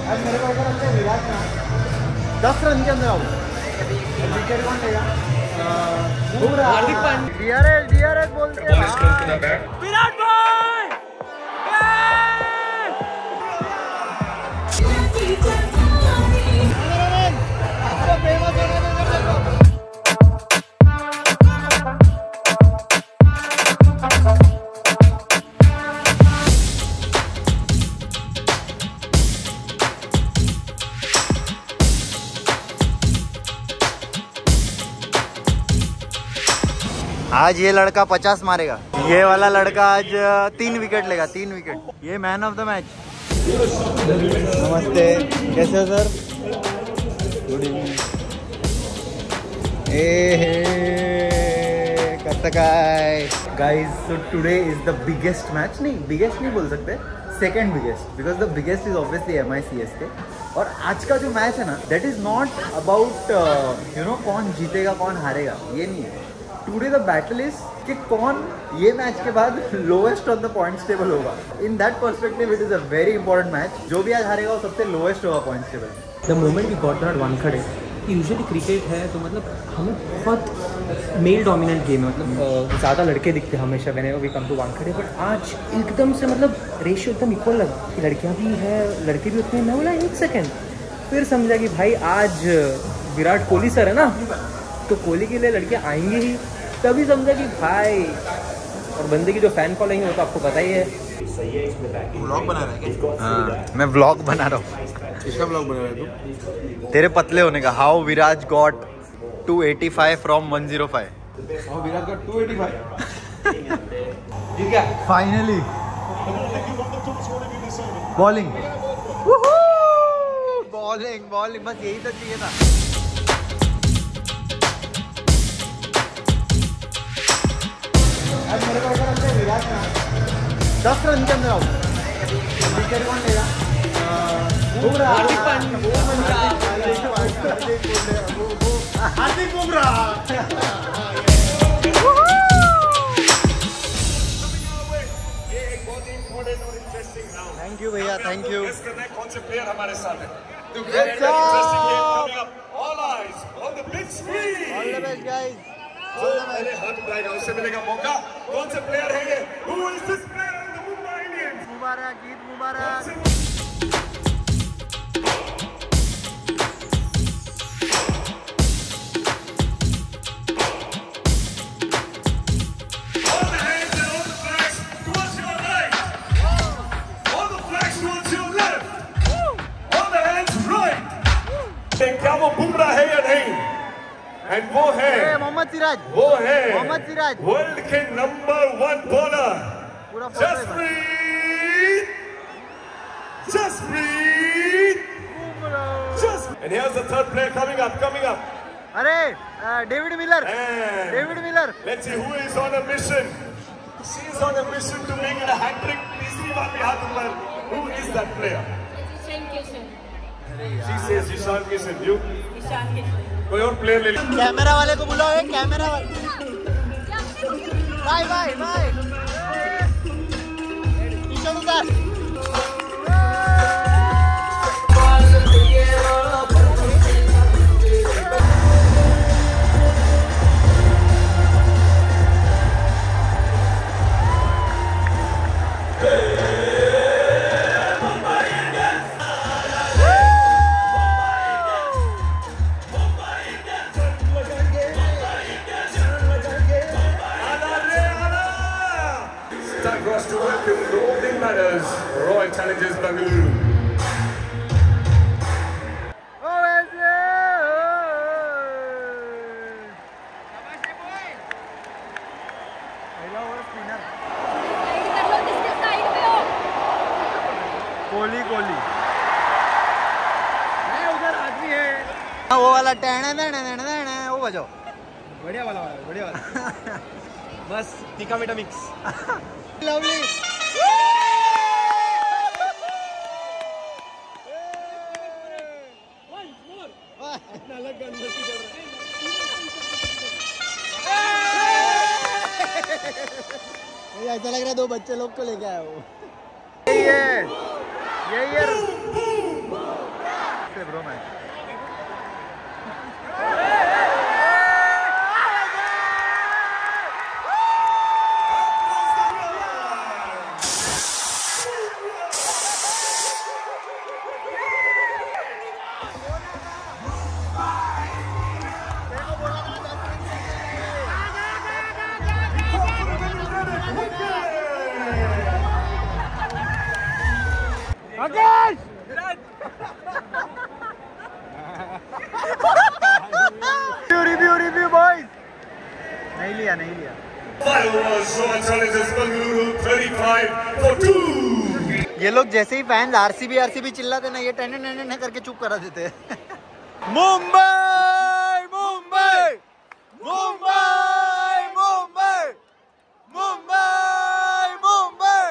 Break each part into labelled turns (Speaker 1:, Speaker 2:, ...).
Speaker 1: आज मेरे को लगता है विराट ना 10 रन के अंदर आउट। विकेट कौन लेगा? हार्दिक पांड्या। डीआरएस बोलते हैं विराट भाई। आज ये लड़का 50 मारेगा, ये वाला लड़का आज 3 विकेट लेगा, 3 विकेट। ये मैन ऑफ द मैच। नमस्ते, कैसे हो सर? Good evening. कसं काय guys? So today is the biggest match, नहीं बिगेस्ट नहीं बोल सकते, second biggest, because the biggest is obviously MICSK। और आज का जो मैच है ना, that is not about you know कौन जीतेगा कौन हारेगा, ये नहीं है। टुडे द बैटल इज कि कौन ये मैच के बाद lowest on the points table होगा। In that perspective it is a very important match. जो भी आज हारेगा वो सबसे लोएस्ट होगा points table.
Speaker 2: The moment we got that Wankhede, usually cricket है तो मतलब हमें बहुत मेल डोमिनेंट गेम है, मतलब ज़्यादा लड़के दिखते हैं हमेशा when we come to Wankhede. But आज एकदम से मतलब रेशियो एकदम इक्वल लगा कि लड़कियाँ भी है लड़के भी उतने। मैं बोला 1 सेकेंड, फिर समझा कि भाई आज विराट कोहली सर है ना, तो कोहली के लिए लड़कियाँ आएंगी ही। तभी समझा कि भाई, और बंदे की जो फैन फॉलोइंग है वो तो आपको पता ही है।
Speaker 1: व्लॉग बना रहा है क्या?
Speaker 3: हाँ, मैं व्लॉग बना रहा हूँ।
Speaker 1: किसका व्लॉग बना रहा है तू?
Speaker 3: तेरे पतले होने का। How Viraj got 285 from 105।
Speaker 1: और विराट का 285
Speaker 3: ठीक है फाइनली बॉलिंग बॉलिंग बॉलिंग, बस यही तो चाहिए था।
Speaker 1: आज मेरे को लगता है विराट ना 10 रन के अंदर आउट। विकेट कौन लेगा? हार्दिक पांड्या। हार्दिक बुमराह।
Speaker 3: थैंक यू भैया, थैंक यू।
Speaker 4: कौन से प्लेयर हमारे साथ हैं? पहले हाथ उठाएगा, उससे मिलेगा मौका। कौन से प्लेयर है ये? Who is this player in the Mumbai Indians?
Speaker 1: Mubarak, Eid Mubarak.
Speaker 4: All the hands and all the flags towards your right. All the flags towards your left. All the hands right. क्या वो बुमराह है या नहीं? And वो है
Speaker 1: मोहम्मद सिराज।
Speaker 4: वो है
Speaker 1: Mohammed Siraj,
Speaker 4: world के नंबर 1 बॉलर
Speaker 1: पूरा
Speaker 4: Jasprit and here's the third player coming up.
Speaker 1: अरे David Miller.
Speaker 4: And
Speaker 1: David Miller.
Speaker 4: let's see who is on a mission. She is on a mission to make it a hat trick. तीसरी बार भी हाथ ऊपर. Who is that player?
Speaker 5: Ishan Kishan.
Speaker 4: She says Ishan Kishan. You?
Speaker 5: Ishan Kishan.
Speaker 4: कोई और player ले ली.
Speaker 1: Camera वाले को बुलाओ, एक कैमरा वाले। Bye bye bye. Kishan sir.
Speaker 4: Time for us to welcome the opening batters, Royal Challengers Bengaluru.
Speaker 1: Kohli Kohli उधर आदमी है। वो वाला टैना वो बजाओ। बढ़िया वाला बढ़िया वाला।
Speaker 2: बस तीखा मीठा मिक्स।
Speaker 1: लवली। ऐसा लग रहा है 2 बच्चे लोग को लेके आया वो। यही है रिव्यू बॉयज। नहीं लिया। ये लोग जैसे ही फैंस आरसीबी चिल्लाते ना, ये टन करके चुप करा देते हैं। मुंबई मुंबई मुंबई मुंबई मुंबई मुंबई।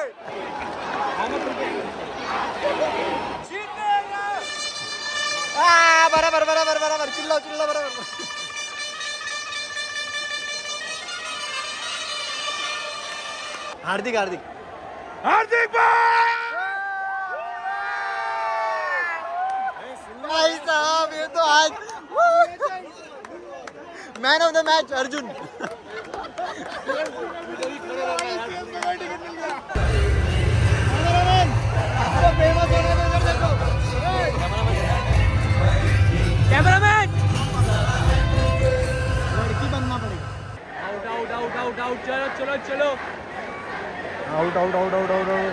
Speaker 1: बराबर चिल्लाओ बराबर। हार्दिक भाई साहब, ये तो आज man of the match Arjun.
Speaker 2: Cameraman
Speaker 1: लड़की बनना पड़ेगा।
Speaker 2: आउट चलो
Speaker 1: आउट।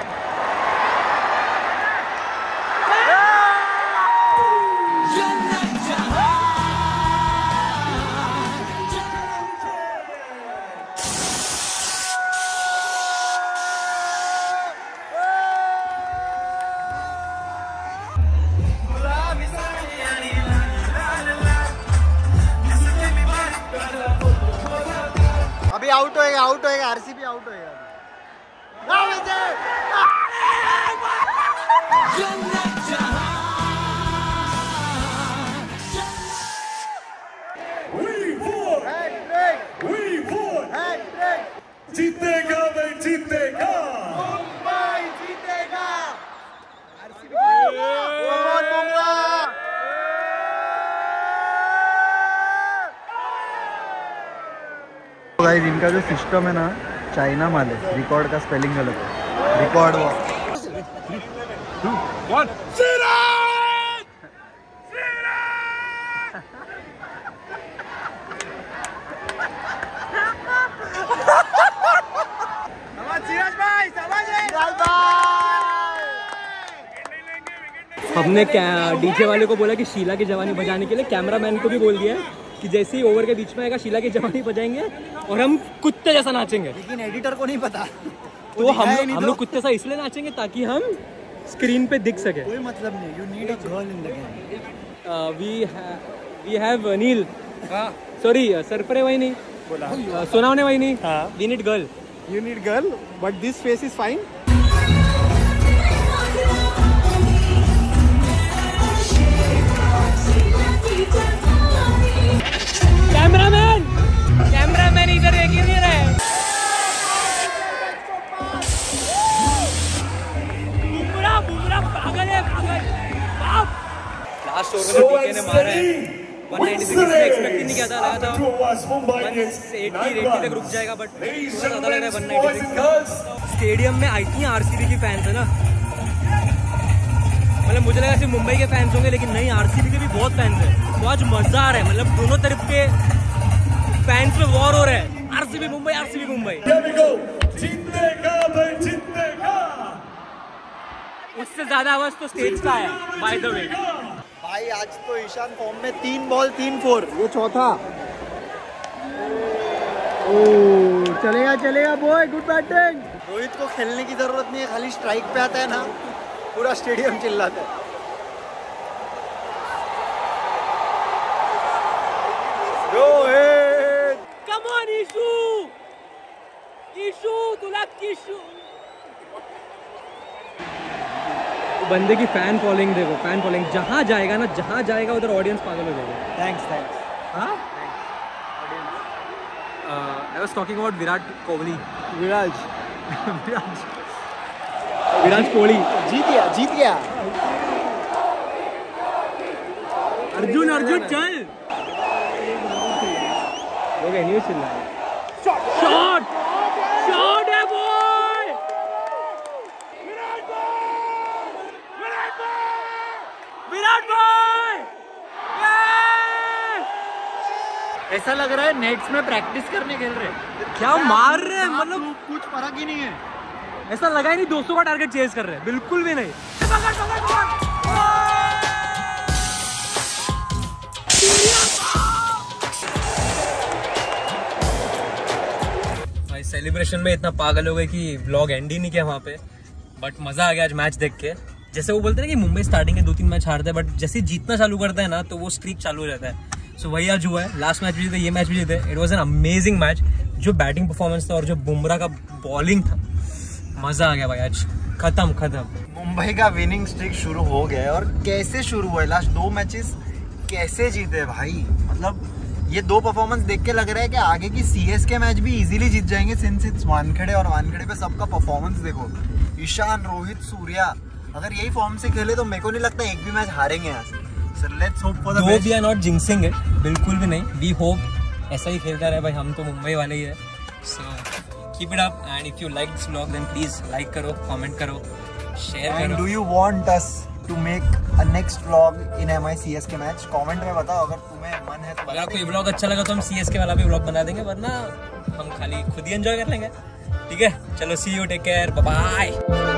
Speaker 1: अभी आउट होएगा आरसीबी आउट होएगा।
Speaker 4: जीतेगा भाई जीतेगा।
Speaker 1: मुंबई जीतेगा। गाइस, इनका जो सिस्टम है ना, चाइना माल है। रिकॉर्ड का स्पेलिंग गलत है। रिकॉर्ड
Speaker 2: हमने डीजे वाले को बोला कि शीला की जवानी बजाने के लिए, कैमरामैन को भी बोल दिया है कि जैसे ही ओवर के बीच में आएगा शीला की जवानी बजाएंगे और हम कुत्ते जैसा नाचेंगे।
Speaker 1: लेकिन एडिटर को नहीं पता,
Speaker 2: तो हम लोग कुत्ते सा इसलिए नाचेंगे ताकि हम स्क्रीन पे दिख सके।
Speaker 1: कोई मतलब नहीं। You need a girl in the game.
Speaker 2: We have Neel, sorry सरफरे वही नहीं, सोनावने वही नहीं, we need girl.
Speaker 1: You need girl, but this face is fine.
Speaker 2: Cameraman इधर देख ही नहीं रहे। बुमराह पागल है, पागल। लास्ट ओवर में टीके ने मारा है 196, एक्सपेक्ट ही नहीं किया था, लगा था 180 तक रुक जाएगा, बट ज़्यादा लग रहा है 196। स्टेडियम में आई थी आरसीबी की फैंस है ना, मतलब मुझे लगा सिर्फ मुंबई के फैंस होंगे, लेकिन नहीं, आरसीबी के भी बहुत फैंस हैं। तो आज मजा आ रहा है, मतलब दोनों तरफ के फैंस में वॉर हो रहा है। आरसीबी मुंबई।
Speaker 4: जीतेगा भाई जीतेगा।
Speaker 2: उससे ज्यादा आवाज तो स्टेज का है बाय द वे।
Speaker 1: भाई आज तो ईशान फॉर्म में 3 बॉल 3 4, ये चौथा। चलेगा बॉय, गुड बैटिंग। रोहित को खेलने की जरूरत नहीं है, खाली स्ट्राइक पे आता है ना, पूरा स्टेडियम चिल्लाता है। रोहित,
Speaker 2: कम ऑन ईशू तुला किशू। बंदे की फैन फॉलोइंग देखो, फैन फॉलोइंग जहाँ जाएगा उधर ऑडियंस पागल हो जाएगा।
Speaker 1: थैंक्स।
Speaker 2: हाँ, I was talking about Virat Kohli. Virat Kohli
Speaker 1: जीत गया।
Speaker 2: अर्जुन चल। लोग एनीवे चिल्ला रहे हैं। शॉट है बॉय। विराट बॉय।
Speaker 1: ऐसा लग रहा है नेट्स में प्रैक्टिस करने खेल रहे।
Speaker 2: क्या मार रहे हैं, मतलब
Speaker 1: कुछ फर्क ही नहीं है।
Speaker 2: ऐसा लगा ही नहीं 200 का टारगेट चेज कर रहे हैं, बिल्कुल भी नहीं। भाई सेलिब्रेशन में इतना पागल हो गए कि व्लॉग एंड ही नहीं किया वहाँ पे, बट मजा आ गया आज मैच देख के। जैसे वो बोलते हैं ना कि मुंबई स्टार्टिंग के 2-3 मैच हारते हैं, बट जैसे जीतना चालू करता है ना तो वो स्ट्रीक चालू रहता है। सो वही आज हुआ है, लास्ट मैच भी जीते, ये मैच भी जीते। It was an amazing match. जो बैटिंग परफॉर्मेंस था और जो बुमराह का बॉलिंग था, मजा आ गया भाई आज। खत्म।
Speaker 1: मुंबई का विनिंग स्ट्रीक शुरू हो गया है और कैसे शुरू हुआ है, लास्ट 2 मैचेस कैसे जीते भाई। मतलब ये 2 परफॉर्मेंस देख के लग रहा है कि आगे की सीएसके मैच भी इजीली जीत जाएंगे, सिंस इट्स वानखेड़े। और वानखेड़े पे सबका परफॉर्मेंस देखो, ईशान, रोहित, सूर्या, अगर यही फॉर्म से खेले तो मेरे को नहीं लगता एक भी मैच हारेंगे यहाँ से। So let's hope for the best.
Speaker 2: We are not jinxing it, बिल्कुल भी नहीं। वी होप ऐसा ही खेलता रहे भाई, हम तो मुंबई वाले ही है। So keep it up and if you like this vlog then please like करो, कमेंट करो, शेयर करो।
Speaker 1: Do you want us to make a next vlog in MI-CSK match? Comment में बताओ अगर तुम्हें मन है तो।
Speaker 2: अगर आपको ये व्लॉग अच्छा लगा तो हम CSK वाला भी व्लॉग बना देंगे, वरना हम खाली खुद ही एंजॉय कर लेंगे। ठीक है, चलो see you, take care, bye bye.